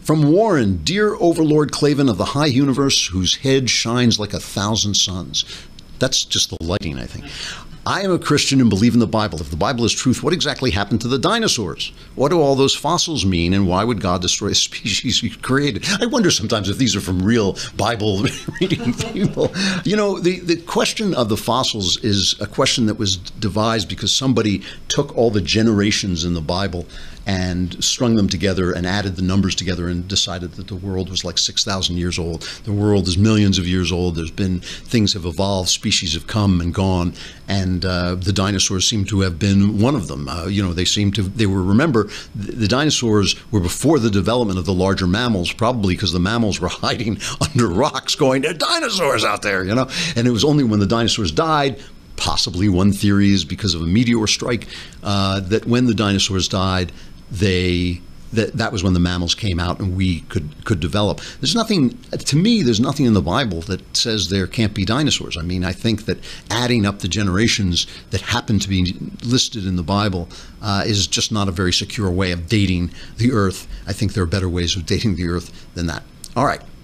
From Warren, dear Overlord Claven of the high universe, whose head shines like 1,000 suns. That's just the lighting, I think. I am a Christian and believe in the Bible. If the Bible is truth, what exactly happened to the dinosaurs? What do all those fossils mean, and why would God destroy a species he created? I wonder sometimes if these are from real Bible reading people. You know, the question of the fossils is a question that was devised because somebody took all the generations in the Bible and strung them together and added the numbers together and decided that the world was like 6,000 years old. The world is millions of years old. There's been, things have evolved, species have come and gone, and the dinosaurs seem to have been one of them. You know, remember, the dinosaurs were before the development of the larger mammals, probably because the mammals were hiding under rocks going, there are dinosaurs out there, you know? And it was only when the dinosaurs died, possibly one theory is because of a meteor strike, that when the dinosaurs died, that was when the mammals came out and we could develop. There's nothing, to me, there's nothing in the Bible that says there can't be dinosaurs. I mean, I think that adding up the generations that happen to be listed in the Bible is just not a very secure way of dating the Earth. I think there are better ways of dating the Earth than that. All right.